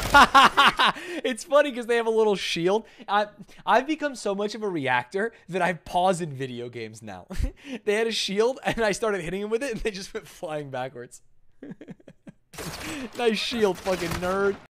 It's funny because they have a little shield. I've become so much of a reactor that I pause in video games now. They had a shield, and I started hitting them with it, and they just went flying backwards. Nice shield, fucking nerd.